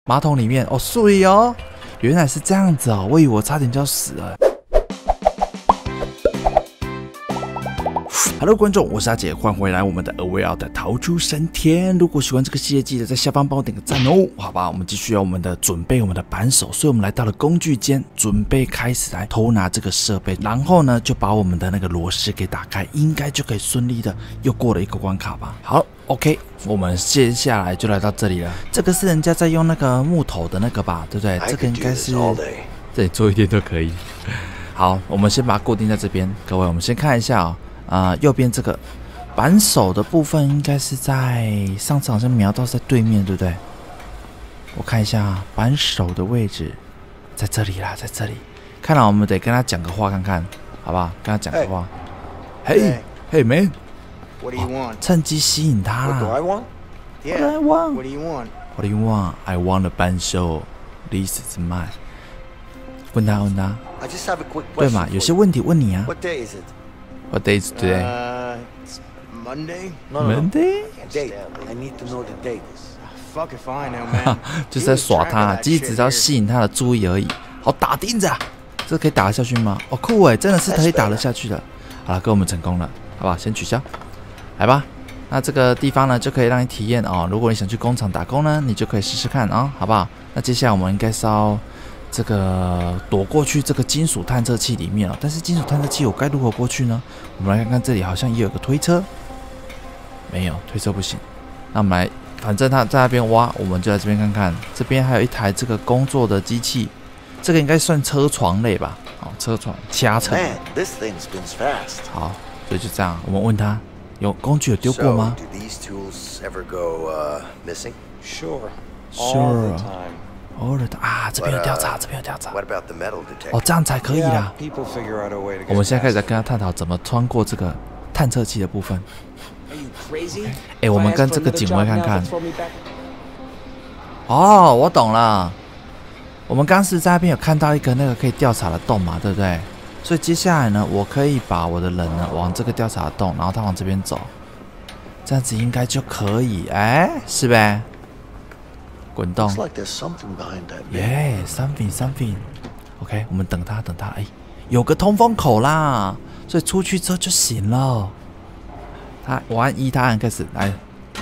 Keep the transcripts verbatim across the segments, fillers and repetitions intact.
马桶里面哦，水哦，原来是这样子哦，我以为我差点就要死了。Hello， 观众，我是阿杰，欢迎回来我们的 A Way Out 的逃出升天。如果喜欢这个系列，记得在下方帮我点个赞哦。好吧，我们继续要我们的准备我们的扳手，所以我们来到了工具间，准备开始来偷拿这个设备，然后呢就把我们的那个螺丝给打开，应该就可以顺利的又过了一个关卡吧。好 ，OK， 我们接下来就来到这里了。这个是人家在用那个木头的那个吧，对不对？这个应该是这里做一天都可以。好，我们先把它固定在这边。各位，我们先看一下哦。啊、呃，右边这个扳手的部分应该是在上次好像瞄到是在对面，对不对？我看一下扳手的位置，在这里啦，在这里。看来我们得跟他讲个话看看，好不好？跟他讲个话。嘿，嘿 man， What do you want？ 趁機吸引他啦。 What do I want？ Yeah. What do I want？ What do you want？ What do you want？ I want a 扳手 ，This is mine。问他，问他。 I just have a quick question。 对嘛？有些问题問你啊。 What day is it？ What day is today? Uh, it's Monday. No, no, Monday? Date. I need to know the date. Fuck if I know, man. 就是在耍他，其实只是要吸引他的注意而已。好，打钉子啊！这可以打得下去吗？哦，酷哎，真的是可以打得下去的。好了，哥，我们成功了，好不好？先取消，来吧。那这个地方呢，就可以让你体验哦。如果你想去工厂打工呢，你就可以试试看啊、哦，好不好？那接下来我们应该是要这个躲过去这个金属探测器里面哦，但是金属探测器我该如何过去呢？我们来看看这里好像也有个推车，没有推车不行。那我们来，反正他在那边挖，我们就在这边看看。这边还有一台这个工作的机器，这个应该算车床类吧？好，车床掐层。好，所以就这样，我们问他有工具有丢过吗 So, do these tools ever go uh, missing? Sure. Sure. All the time. 哦啊，这边有调查，这边有调查。 What about the metal detector? 哦，这样才可以啦。 Yeah, people figure out a way to get 我们现在开始在 past 跟他探讨怎么穿过这个探测器的部分。 it. Are you crazy? 哎，我们跟这个警卫看看 If I ask for another job now, they'll throw me back? 哦，我懂了。我们刚是在那边有看到一个那个可以调查的洞嘛，对不对？所以接下来呢，我可以把我的人呢往这个调查的洞，然后他往这边走，这样子应该就可以，哎，是呗？滚动。 Looks like there's something behind that. Yeah, something, something. OK， 我们等他，等他。哎，有个通风口啦，所以出去之后就行了。他，我按一，他按开始，来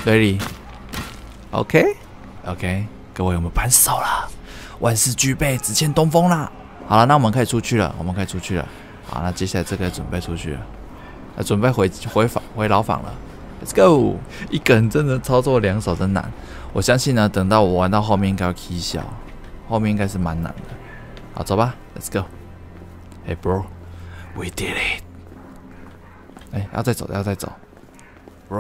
，ready。OK，OK， 各位，我们扳手了，万事俱备，只欠东风啦。好了，那我们可以出去了，我们可以出去了。好，那接下来这个准备出去了，呃，准备回回访回牢房了。Let's go！ 一个人真的操作两手真难。我相信呢，等到我玩到后面应该要 K 小，后面应该是蛮难的。好，走吧 ，Let's go。Hey bro，we did it。哎，要再走，要再走 ，bro。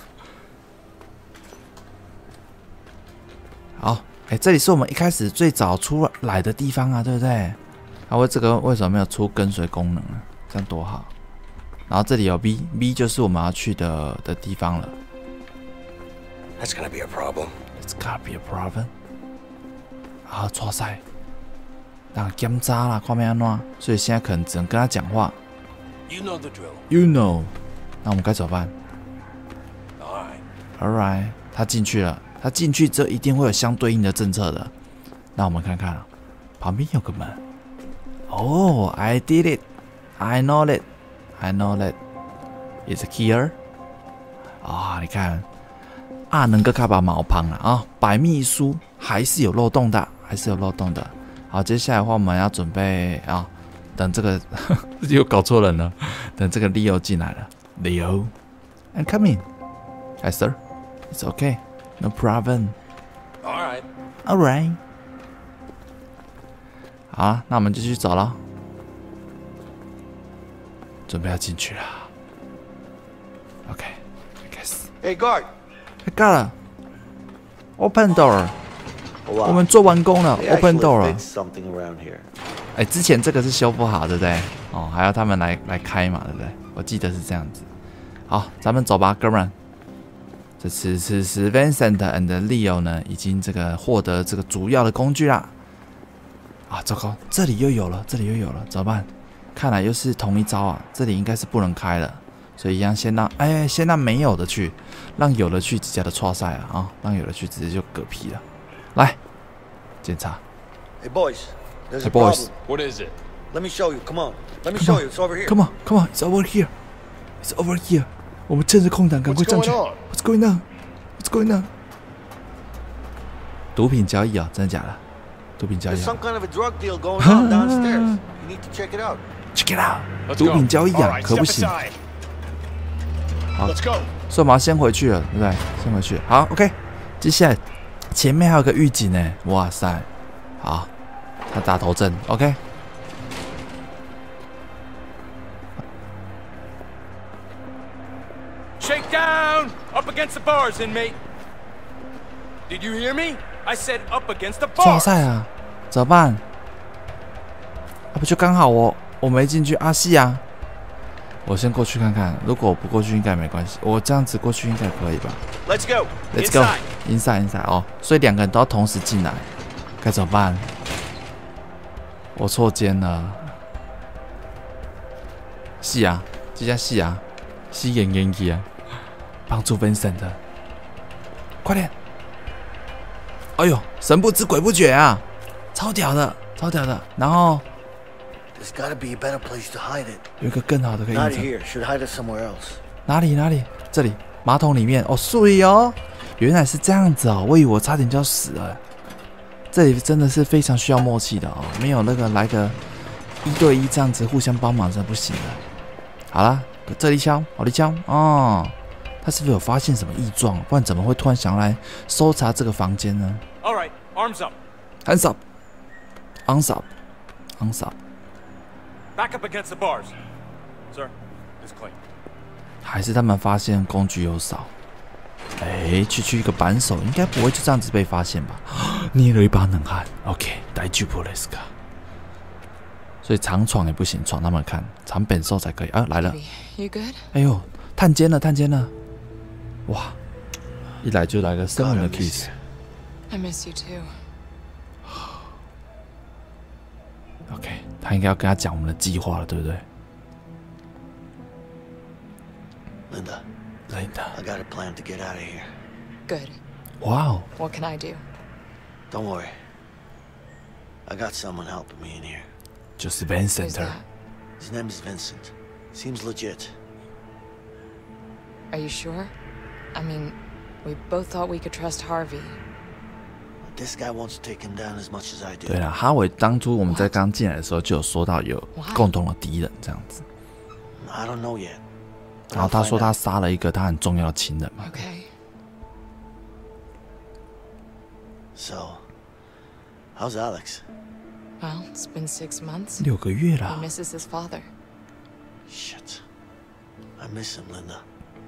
好，哎，这里是我们一开始最早出来的地方啊，对不对？啊，为这个为什么没有出跟随功能呢？这样多好。然后这里有 B，B 就是我们要去的的地方了。 That's gonna be a problem. It's gotta be a problem. 啊，错赛，让检查啦，看面安怎？所以现在可能只能跟他讲话。 You know the drill. You know， 那我们该怎么办 All right. ？All right， 他进去了，他进去之后一定会有相对应的政策的。那我们看看，旁边有个门。哦 ，I did it. I know it. I know that. It's here. 啊，你看。 啊，能够卡把毛旁了啊！百密一疏，还是有漏洞的，还是有漏洞的。好，接下来的话，我们要准备啊，等这个又搞错人了，等这个 Leo 进来了。Leo，I'm coming. Hi sir, it's okay, no problem. All right. All right. 好，那我们就去走了，准备要进去了。OK, I guess. Hey, guard. I got 了 ，Open door。 Wow. 我们做完工了 They ，Open actually door 了。 fixed something around here. 哎，之前这个是修不好，对不对？哦，还要他们来来开嘛，对不对？我记得是这样子。好，咱们走吧，哥们。这次是是 Vincent and Leo 呢，已经这个获得这个主要的工具啦。啊，糟糕，这里又有了，这里又有了，怎么办？看来又是同一招啊，这里应该是不能开了。 所以一样先让哎，先让没有的去，让有的去直接的错赛啊啊，让有的去直接就嗝屁了。来， 检查。 Hey, boys. There's Hey, a boys. problem. What is it? Let me show you. Come on. Let me Come show on. you. It's over here. Come on, come on, it's over here. It's over here. 我们趁着空档赶快 What's 上去。 going on? What's going on? What's going on? 毒品交易啊，真的假的？毒品交 There's 易、啊 some kind of a drug deal going on downstairs. You need to check it out. ，check it out。 Let's 毒 go. 品交易 All 啊， right, 可不 step 行。 aside. 好 Let's go. 所以我们要先回去了，对不对？先回去。好 ，OK。接下来前面还有个预警呢，哇塞！好，他打头阵 ，OK。 Shake down! Up against the bars, inmate! Did you hear me? I said up against the 抓 bars! 赛啊，怎么办？啊，不就刚好我我没进去阿西啊，我先过去看看，如果我不过去应该没关系，我这样子过去应该可以吧 Let's go! ？Let's go Inside! inside inside 哦，所以两个人都要同时进来，该怎么办？我错肩了，是啊，这家是啊，是演演技啊，帮助 Vincent 的，快点！哎呦，神不知鬼不觉啊，超屌的，超屌的。然后 There's got to be a better place to hide it. 有一个更好的可以 Not 印证， here. Should hide it somewhere else. 哪里哪里？这里马桶里面哦，注意哦，原来是这样子哦，我以为我差点就要死了。这里真的是非常需要默契的哦，没有那个来个一对一这样子互相帮忙真的不行的。好啦，这里枪，我的枪哦。他是不是有发现什么异状？不然怎么会突然想要来搜查这个房间呢 All right, arms up. ？Hands up, arms up, arms up。 Back up against the bars. Sir, it's clean. 还是他们发现工具有少？哎，区区一个扳手，应该不会就这样子被发现吧？捏了一把冷汗。OK， 大丈夫ですか？所以长闯也不行，闯他们看，长本兽才可以啊！来了， You good? 哎呦，探监了，探监了！哇，一来就来个生人的 God, I miss kiss。 I miss you too. OK， 他应该要跟他讲我们的计划了，对不对 Linda, ？Linda， I got a plan to get out of here. Good. 哇哦， What can I do? Don't worry. I got someone helping me in here. 就是 Who's Vincent。 that? His name is Vincent. Seems legit. Are you sure? I mean, we both thought we could trust Harvey. This guy wants to take him down as much as I do. 对了，哈维当初我们在刚进来的时候就有说到有 What? 共同的敌人这样子， I don't know yet. but 然后 I'll 他 find 说他 out. 杀了一个他很重要的情人嘛。 Okay. So, how's Alex? Well, it's been six months. 六个月 He 啦， misses his father. Shit. I miss him, Linda.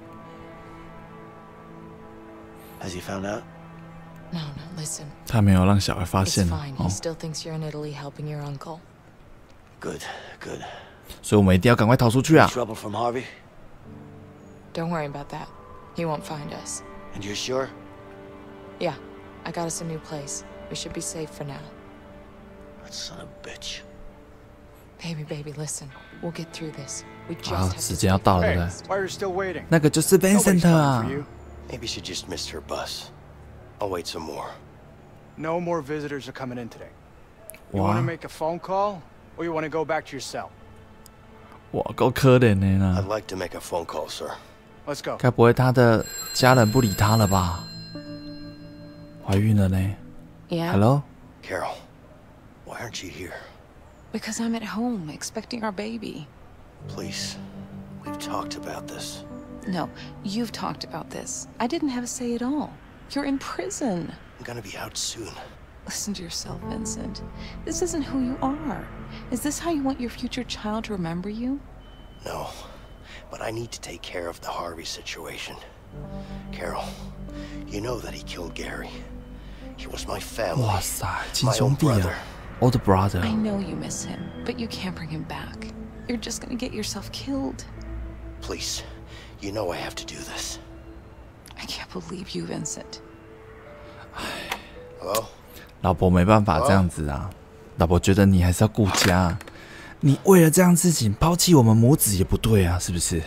Has he found out? No, no, listen. 他没有让小孩发 It's 现了 fine. 哦 He，still thinks you're in Italy helping your uncle. Good, good. 所以我们一定要赶快逃出去啊！ Trouble from Harvey? Don't worry about that. He won't find us. And you're sure? Yeah, I got us a new place. We should be safe for now. That son of a bitch. Baby, baby, listen. We'll get through this. We just 好， have to 时间要 stay 到了，对不 focused. 对？ Why are you still waiting? 那个就是 Nobody's Vincent coming 啊 for！you. Maybe she just missed her bus. I'll wait some more. No more visitors are coming in today. You want 哇 to make a phone call, or you want to go back to your cell? 哇，够可怜的 I'd 呢。 like to make a phone call, sir. Let's go. 该不会他的家人不理他了吧？怀孕了呢 Yeah? ？Hello， Carol, why aren't you here? Because I'm at home expecting our baby. Please. We've talked about this. No, you've talked about this. I didn't have a say at all. You're in prison. I'm gonna be out soon. Listen to yourself, Vincent. This isn't who you are. Is this how you want your future child to remember you? No. But I need to take care of the Harvey situation. Carol, you know that he killed Gary. He was my family. 哇塞，亲 My 兄 own 弟 brother. 啊，old brother。 I know you miss him, but you can't bring him back. You're just gonna get yourself killed. Please, you know I have to do this. I can't believe you, Vincent. Hello? 老婆没办法这样子啊，老婆觉得你还是要顾家，你为了这样事情抛弃我们母子也不对啊，是不是？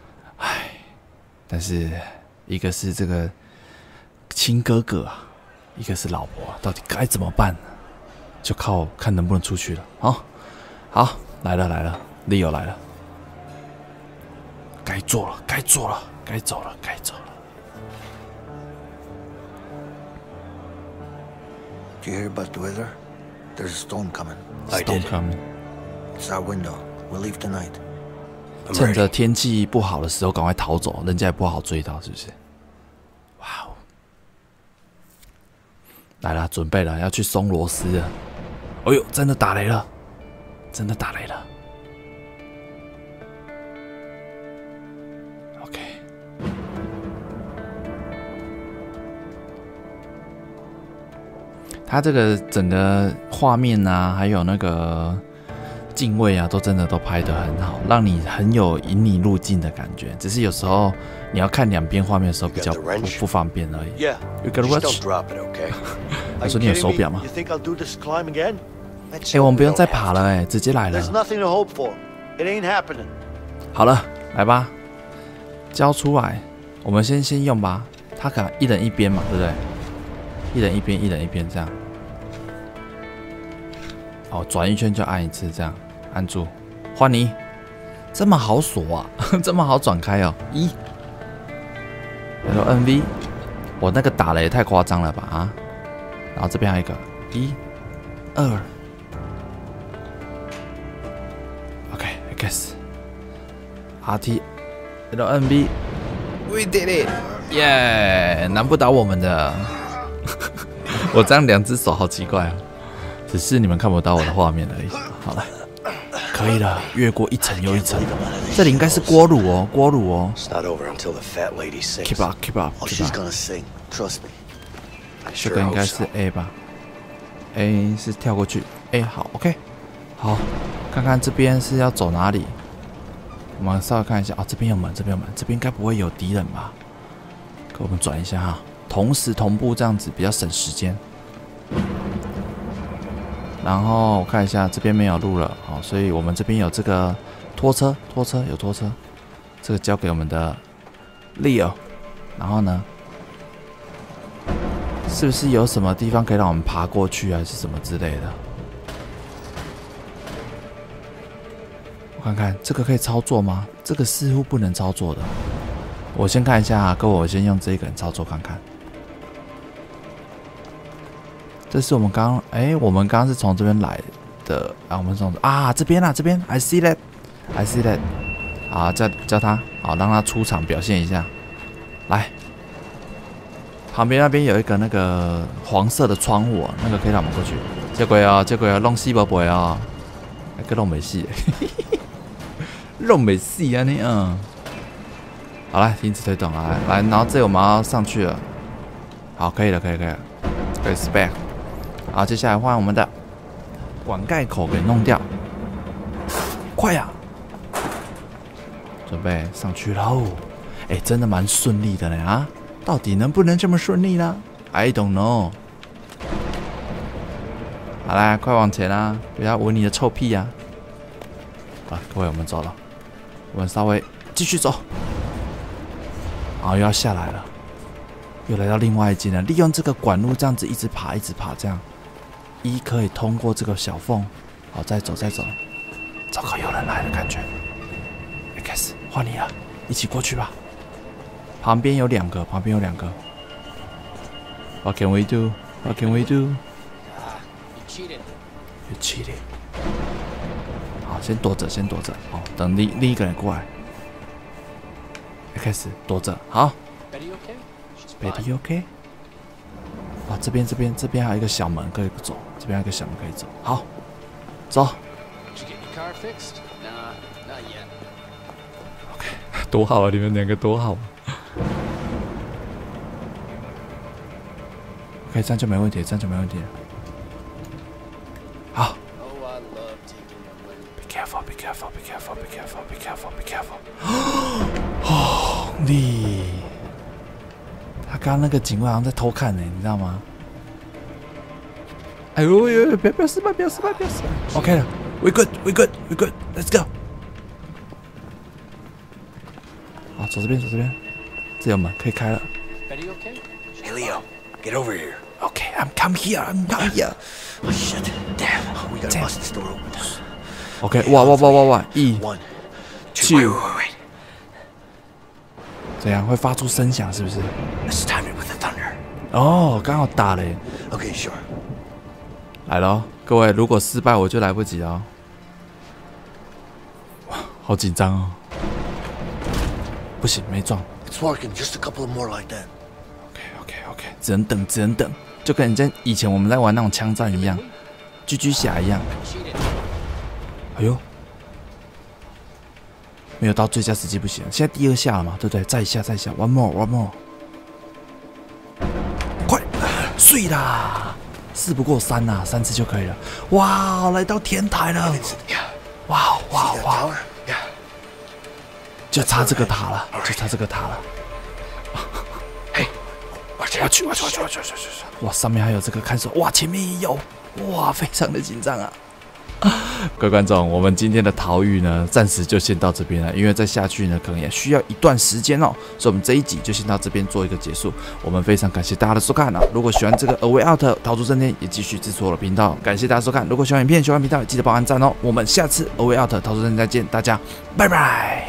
唉，但是一个是这个亲哥哥啊， 一个是老婆，到底该怎么办？就靠看能不能出去了。好，好，来了来了 ，Leo 来了，该做了，该做了，该走了，该走了。 Did you hear about the weather? There's a storm coming. I Storm did. coming. It's our window. We'll leave tonight. I'm 趁着 ready. 天气不好的时候赶快逃走，人家也不好追到，是不是？哇哦！来了，准备了，要去松螺丝了。哎呦，真的打雷了，真的打雷了。OK。它这个整个画面啊，还有那个敬畏啊，都真的都拍得很好，让你很有引你入境的感觉。只是有时候你要看两边画面的时候比较 You got 不 the wrench? 不方便而已。 Yeah. You got a Just watch? don't drop it, okay? 他说你有手表吗？ You think I'll do this climb again? 哎、我们不用再爬了、哎，直接来了 There's。nothing to hope for. It ain't happening. 好了，来吧，交出来。我们先先用吧，他可能一人一边嘛，对不对？一人一边，一人一边这样。哦，转一圈就按一次，这样按住，换你。这么好锁啊，这么好转开哦。一，然后 N V， 我那个打了也太夸张了吧啊！然后这边还有一个一、二 ，OK，I guess，R T， 然后 N V，We did it， 耶、yeah, ！难不倒我们的。我这样两只手好奇怪啊，只是你们看不到我的画面而已。好了。可以了，越过一层又一层。这里应该是锅炉哦，锅炉哦。 It's not over until the fat lady sings. Keep up, keep up, Oh, keep she's up。 gonna sing. Trust me. I 这 sure 个应 hope 该 so. 是 A 吧 ？A 是跳过去。A 好 ，OK。好，看看这边是要走哪里。我们稍微看一下啊、哦，这边有门，这边有门，这边应该不会有敌人吧？给我们转一下哈，同时同步这样子比较省时间。然后我看一下这边没有路了，好，所以我们这边有这个拖车，拖车有拖车，这个交给我们的 Leo。然后呢，是不是有什么地方可以让我们爬过去，还是什么之类的？我看看这个可以操作吗？这个似乎不能操作的。我先看一下，各位，我先用这个人操作看看。这是我们刚哎，我们刚刚是从这边来的啊，我们从啊这边啊这边 ，I see that，I see that， 好，叫叫他，好，让他出场表现一下，来，旁边那边有一个那个黄色的窗户、啊，那个可以让我们过去，这鬼啊，这鬼啊，弄死不不啊，那个弄没死，弄没死啊你嗯，好来，停止推动啊，来，然后这我们要上去了，好，可以了，可以，可以了，可以 spec。好，接下来换我们的管盖口给弄掉，快呀、啊！准备上去喽！哎，真的蛮顺利的呢啊！到底能不能这么顺利呢 ？I don't know。好啦，快往前啦！不要闻你的臭屁呀、啊！啊，各位，我们走了，我们稍微继续走。好，又要下来了，又来到另外一间了。利用这个管路这样子一直爬，一直爬，这样。一可以通过这个小缝，好，再走再走，糟糕，有人来的感觉。开始换你了，一起过去吧。旁边有两个，旁边有两个。What can we do? What can we do? You cheated. You cheated. 好，先躲着，先躲着。好，等另另一个人过来。开始躲着，好。 Betty okay? She's Betty OK。啊，这边这边这边还有一个小门可以走，这边还有一个小门可以走。好，走。 Did you get your car fixed? Nah, not yet. OK， 多好啊！你们两个多好、啊。OK， 这样就没问题，这样就没问题了。好。 Oh, I love taking a win. Be careful, be careful, be careful, be careful, be careful, be careful. 哦，你。他刚刚那个警卫好像在偷看呢，你知道吗？哎呦呦，不要不要失败，不要失败，不要失败。OK 了 ，We good, we good, we good, Let's go。好，走这边，走这边，这有门可以开了。 Betty okay? Hey, Leo, get over here. Okay, I'm come here. I'm come here. Oh shit! Damn, we gotta Damn. bust this door open. OK， 哇哇哇哇哇！一 One, two two. Wait, wait, wait, wait. 怎样会发出声响？是不是？ Let's time it with the thunder. 哦，刚好打了耶。 Okay, sure. 来咯，各位，如果失败我就来不及了。哇，好紧张哦！不行，没撞。 It's working. Just a couple of more like that. OK OK OK， 只能等，只能等，就跟人家以前我们在玩那种枪战一样，狙狙侠一样。哎呦，没有到最佳时机不行，现在第二下了嘛，对不对？再一下，再一下 ，one more，one more， 快，碎啦！事不过三呐、啊，三次就可以了。哇，来到天台了！ Yeah. 哇哇 See that 哇！ tower? Yeah. 就差这个塔了，就差这个塔了。 Hey, watch 我 out! 去，我去，我去，我去，我去！哇，上面还有这个看守，哇，前面也有，哇，非常的紧张啊！各位观众，我们今天的逃狱呢，暂时就先到这边了，因为再下去呢，可能也需要一段时间哦，所以我们这一集就先到这边做一个结束。我们非常感谢大家的收看啊！如果喜欢这个 A Way Out 逃出升天，也继续支持我的频道，感谢大家收看。如果喜欢影片、喜欢频道，记得帮我按赞哦。我们下次 A Way Out 逃出升天再见，大家拜拜。